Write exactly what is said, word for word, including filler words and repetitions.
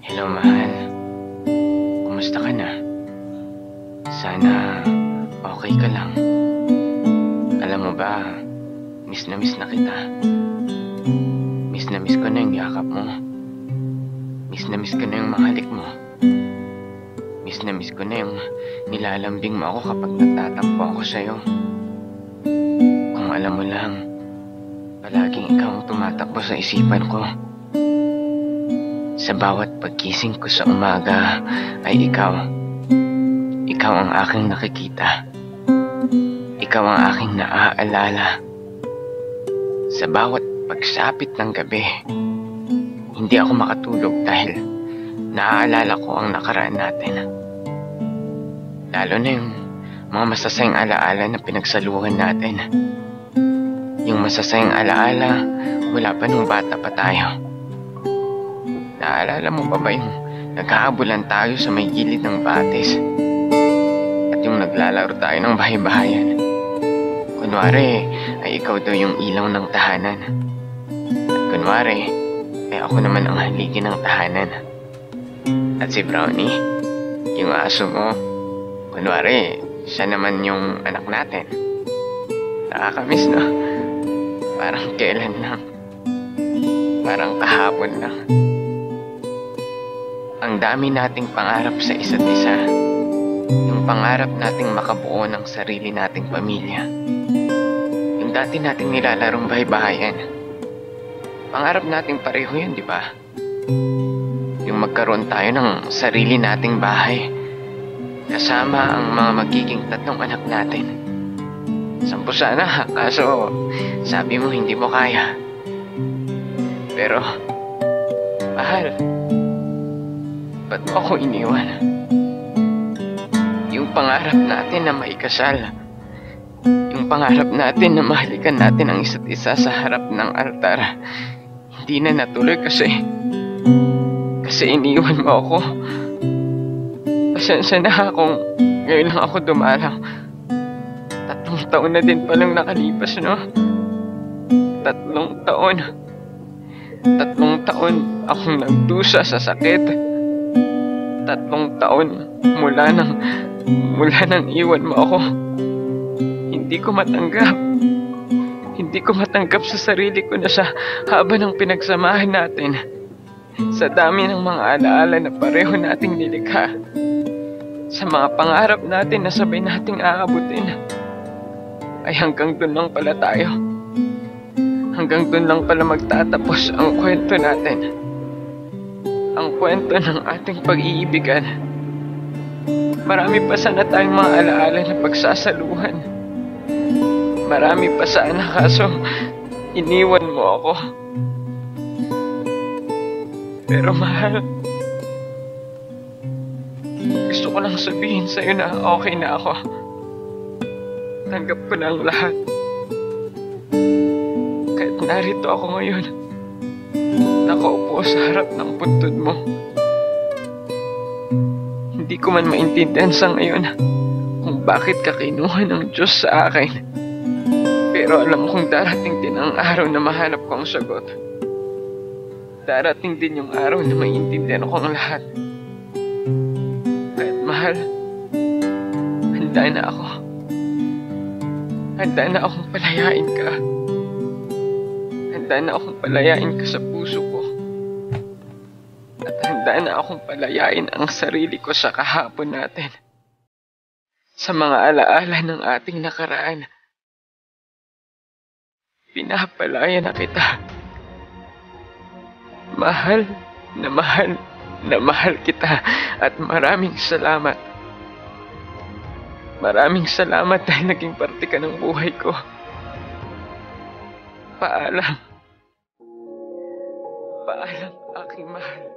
Hello, mahal. Kumusta ka na? Sana okay ka lang. Alam mo ba, miss na miss na kita. Miss na miss ko na yung yakap mo. Miss na miss ko na yung mga halik mo. Miss na miss ko na yung nilalambing mo ako kapag nagtatampo ako sa'yo. Kung alam mo lang, palaging ikaw ang tumatakbo sa isipan ko. Sa bawat pagkising ko sa umaga ay ikaw. Ikaw ang aking nakikita. Ikaw ang aking naaalala. Sa bawat pagsapit ng gabi, hindi ako makatulog dahil naaalala ko ang nakaraan natin. Lalo na yung mga masasayang alaala na pinagsaluhan natin. Yung masasayang alaala wala pa nung bata pa tayo. Naalala mo pa ba yung nagkakabulan tayo sa may gilid ng batis? At yung naglalaro tayo ng bahay-bahayan. Kunwari ay ikaw daw yung ilaw ng tahanan. At kunwari ay ako naman ang haligi ng tahanan. At si Brownie, yung aso mo, kunwari siya naman yung anak natin. Nakakamiss, no? Parang kailan lang. Parang kahapon lang. Ang dami nating pangarap sa isa't isa. Yung pangarap nating makabuo ng sarili nating pamilya. Yung dati nating nilalarong bahay-bahayan. Pangarap nating pareho yun, di ba? Yung magkaroon tayo ng sarili nating bahay. Kasama ang mga magiging tatlong anak natin. Sampu sana, kaso sabi mo hindi mo kaya. Pero, mahal, ba't mo ako iniwan? Yung pangarap natin na maikasal, yung pangarap natin na mahalikan natin ang isa't isa sa harap ng altar, hindi na natuloy kasi kasi iniwan mo ako. Pasensya na kung ngayon lang ako dumalang. Tatlong taon na din palang nakalipas, no? Tatlong taon. Tatlong taon akong nagdusa sa sakit. Tatlong taon mula nang mula nang iwan mo ako. Hindi ko matanggap. Hindi ko matanggap sa sarili ko na sa haba ng pinagsamahan natin, sa dami ng mga alaala na pareho nating nilikha, sa mga pangarap natin na sabay nating aabutin, ay hanggang dun lang pala tayo. Hanggang dun lang pala magtatapos ang kwento natin. Ang kwento ng ating pag-iibigan. Marami pa sana tayong mga alaala na pagsasaluhan. Marami pa sana, kaso iniwan mo ako. Pero mahal, gusto ko lang sabihin sa'yo na okay na ako. Tanggap ko na ang lahat. Kahit narito ako ngayon, nakaupo sa harap ng puntod mo. Hindi ko man maintindihan sa ngayon kung bakit ka kinuha ng Diyos sa akin. Pero alam kong darating din ang araw na mahanap ko ang sagot. Darating din yung araw na maintindihan ko ang lahat. Kahit mahal, handa na ako. Handa na akong palayain ka. Handa na akong palayain ka sa puso ko. At handa na akong palayain ang sarili ko sa kahapon natin. Sa mga alaala ng ating nakaraan. Pinapalaya na kita. Mahal na mahal na mahal kita. At maraming salamat. Maraming salamat dahil naging parte ka ng buhay ko. Paalam. Paalam, aking mahal.